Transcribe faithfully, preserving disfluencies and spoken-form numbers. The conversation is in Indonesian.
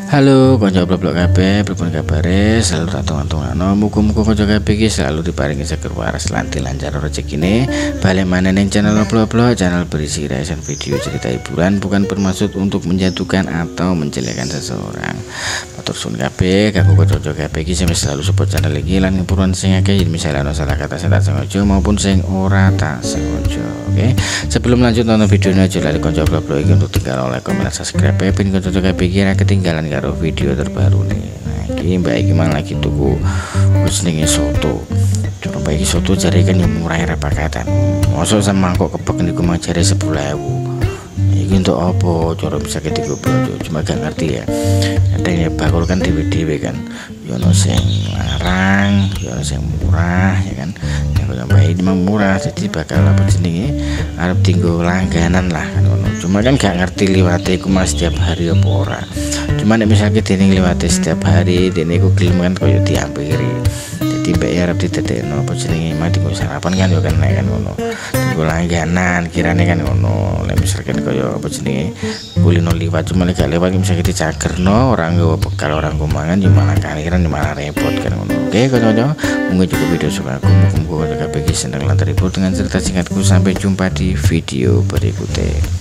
Halo konco blog kabeh, pripun kabare? Selalu ratung-tungano, muga-muga konco kabeh iki selalu diparingi seger waras lan lancar rezekine. Balik maneh ning channel blog, channel berisi reaction video cerita hiburan, bukan bermaksud untuk menjatuhkan atau menjelekkan seseorang. Matur suwun kabeh, kanggo konco kabeh iki selalu support channel iki lan hiburan sing akeh, misalnya ana salah kata sing tak sengaja maupun sing ora tak sengaja. Oke, sebelum lanjut nonton videonya aja lali konco blog iki untuk tinggal like, comment, subscribe, ben konco kabeh iki ora ketinggalan karo video terbaru nih. Nah, ini mbak iki malah lagi tuku jenenge soto. Coba mbak iki soto jare kan yang murah ya pakatan. Mosok sama kok kebek niku mah jare sepuluh ribu. Iki untuk apa? Cara bisa ketiga bro. Cuma gak ngerti ya. Ada yang bakul kan dewe-dewe kan. Yo ono sing larang, yo ono sing murah ya kan. Yang mbak ini memang murah, jadi bakal apa jenenge arep tinggal langganan lah kan ono. Cuma kan gak ngerti liwate iku mas setiap hari apa ora. Cuma nek misalnya dene liwate setiap hari dene iku gelem kan koyo diampiri. Jadi mbak arep didadekno apa jenenge mah dienggo sarapan kan yo kan nek kan ngono. Dienggo langganan kirane kan ngono. Nek misalkan koyo apa jenenge kulino liwat cuma nek gak lewat misalnya dicagerno orang nggo bekal orang nggo mangan yo malah kaliran malah repot kan ngono. Oke kanca-kanca, monggo juga video suka aku muga-muga kabeh seneng lan terhibur dengan cerita singkatku. Sampai jumpa di video berikutnya.